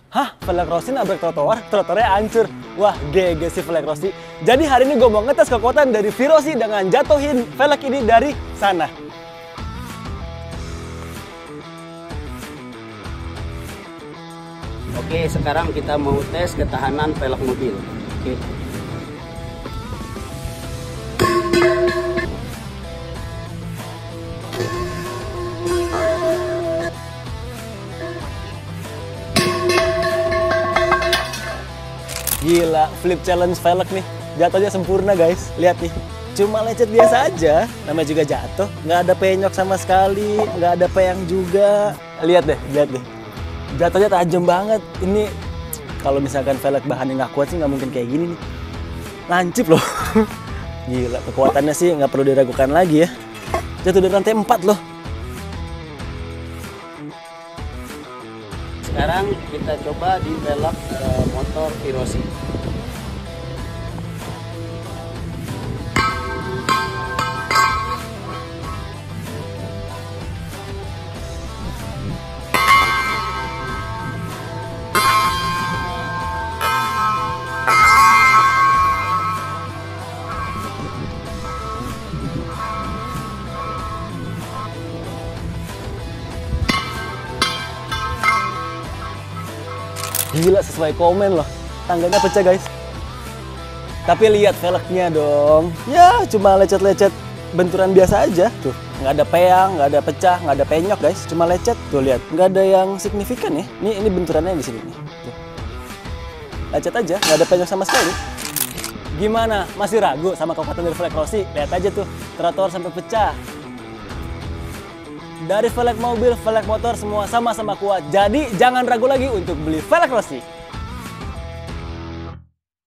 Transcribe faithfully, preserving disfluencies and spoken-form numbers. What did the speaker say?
Hah? Velg Rossi nabrak trotoar? Trotoarnya hancur. Wah, G G sih Velg Rossi. Jadi hari ini gue mau ngetes kekuatan dari Virossi dengan jatuhin velg ini dari sana. Oke, sekarang kita mau tes ketahanan velg mobil. Oke. Gila, flip challenge velg nih. Jatuhnya sempurna guys. Lihat nih. Cuma lecet biasa aja. Namanya juga jatuh. Nggak ada penyok sama sekali. Nggak ada peyang juga. Lihat deh, lihat deh. Jatuhnya tajam banget. Ini kalau misalkan velg bahannya nggak kuat sih nggak mungkin kayak gini nih. Lancip loh. Gila, kekuatannya sih nggak perlu diragukan lagi ya. Jatuh dari lantai empat loh. Sekarang kita coba di velg uh, motor Virossi. Gila, sesuai komen loh. Tangganya pecah guys. Tapi lihat velgnya dong. Ya cuma lecet-lecet benturan biasa aja. Tuh, nggak ada peyang, nggak ada pecah, nggak ada penyok guys. Cuma lecet. Tuh lihat, nggak ada yang signifikan ya. Ini ini benturannya di sini nih. Tuh. Lecet aja, nggak ada penyok sama sekali. Gimana? Masih ragu sama kekuatan dari velg Rossi? Lihat aja tuh, trotoar sampai pecah. Dari velg mobil, velg motor semua sama-sama kuat. Jadi jangan ragu lagi untuk beli velg Rossi.